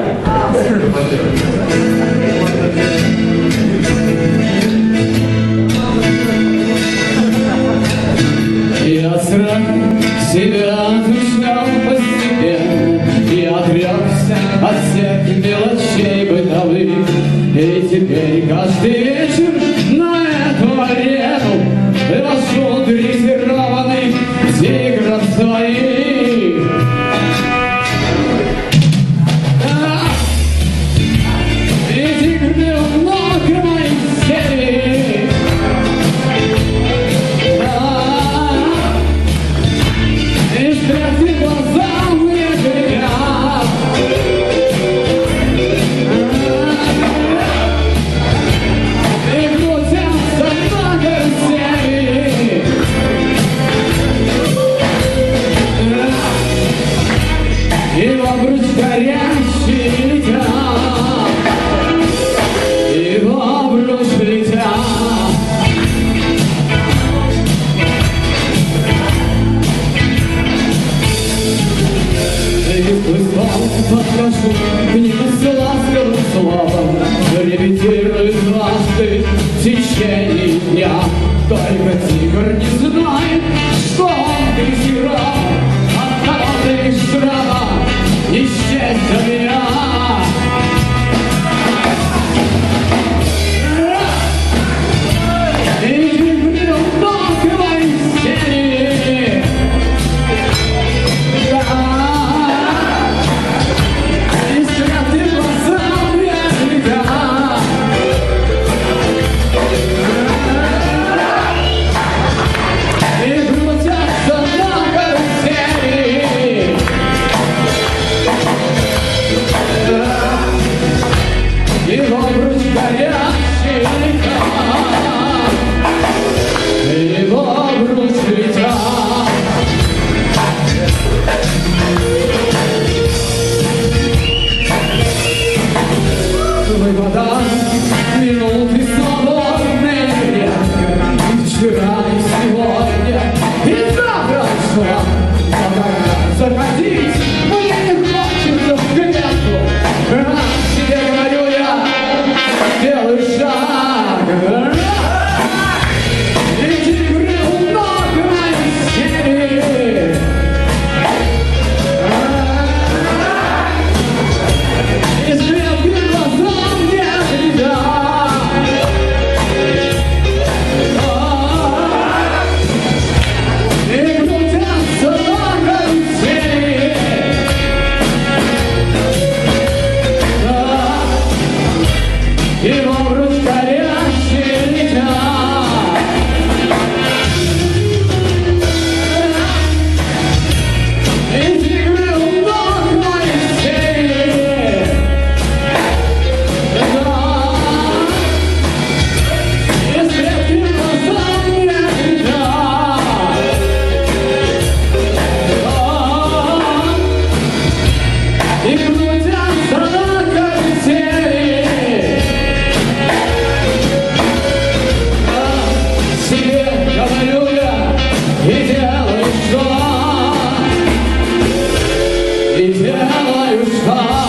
Я сразу себя отвечал постепенно и отрекся от всех мелочей бытовых. И теперь каждый вечер на эту арену вошел дрессированный тигров своих. И тигр бил много моих серий. И страсти глаза мне горят. И крутятся на карусели. И в обруч горящий летят. И в обруч летят. Подхожу к нему с ласковым словом, репетирую дважды в течение дня. Только тигр не знает, что он дрессирован от кого-то из шрама, не счесть за меня. И тигр много моих серий. Заходить, мне не хочется в клетку. Тебе говорю я, делай шаг. И тигры много моих серий. И стрелки глаза мне глядят. И крутятся на карусели. И в обруч горящий летят. И тигры много моих серий. И стрелки глаза мне глядят. И крутятся на карусели. Себе говорю я, и делаю шаг. И делаю шаг.